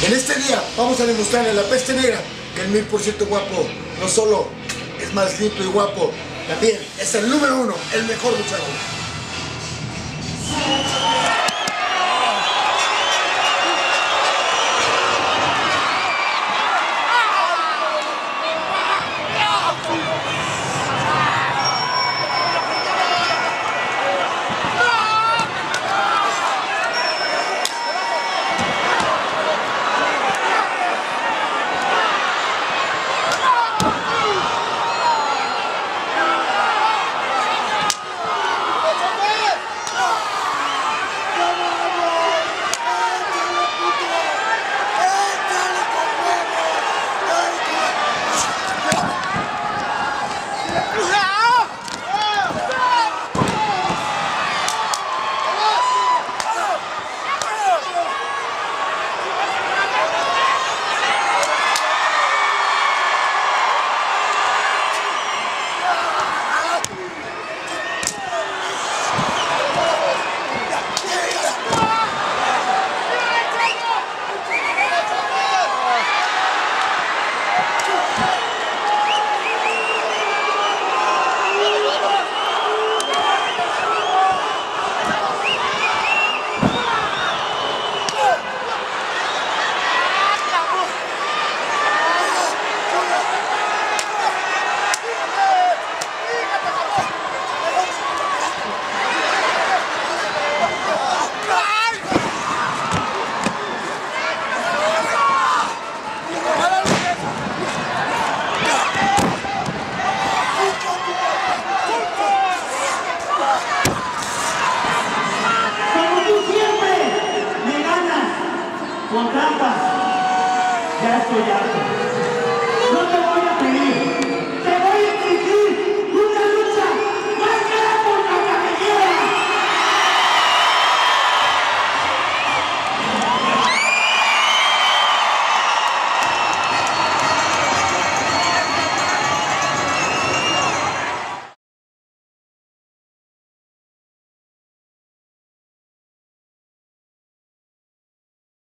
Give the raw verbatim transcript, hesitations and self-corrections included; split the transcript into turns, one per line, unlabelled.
En este día vamos a demostrarle a la peste negra que el mil por ciento guapo no solo es más limpio y guapo, también es el número uno, el mejor luchador.
Con trampas, ya estoy harto.